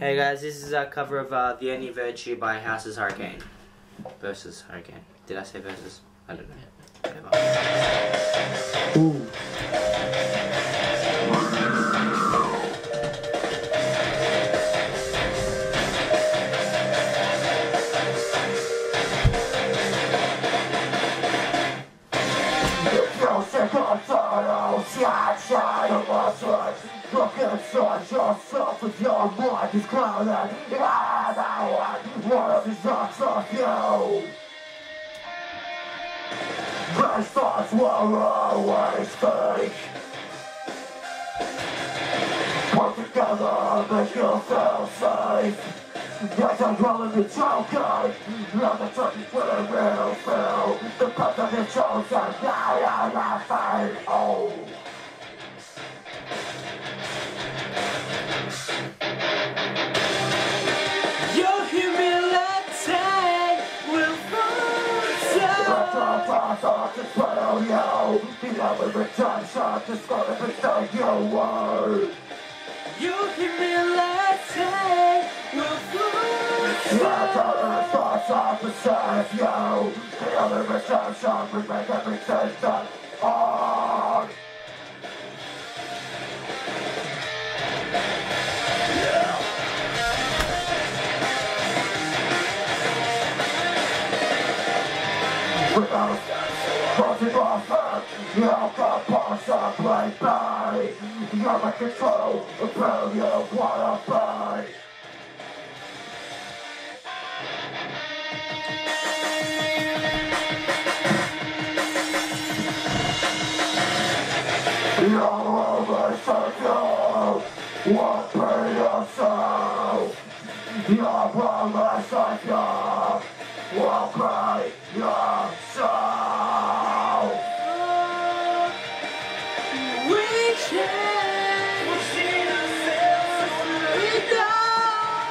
Hey guys, this is a cover of The Only Virtue by House's Hurricane. Versus Hurricane. Did I say versus? I don't know. Whatever. Ooh. Look inside yourself with your mind is clouded, and one of these thoughts of you. These thoughts will always fake. Put together, make you feel safe. Yes, I'm rolling the token. Love the turkey for the real feel. The path of the chosen, now I'm laughing. Oh. Your humility will fall to follow you. The other redemption is gonna be the your word. Your humility will fall The other thoughts are beside you. The other redemption will make everything done hard. Without crossing off it, you can possibly be. You're in control of who you wanna be. You're always secure, won't be yourself. Your promise of you will be yourself. We change. We've seen ourselves. We know.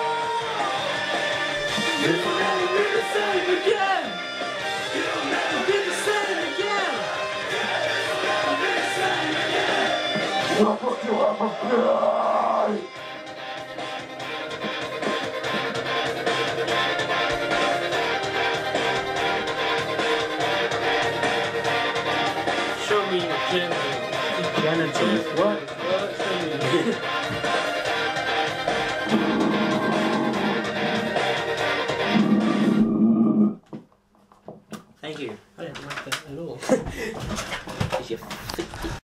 This will never be the same again. It'll never be the same again. It'll never be the same again. Look what you ever be. Show me your genitals. Genitals? What? Show me.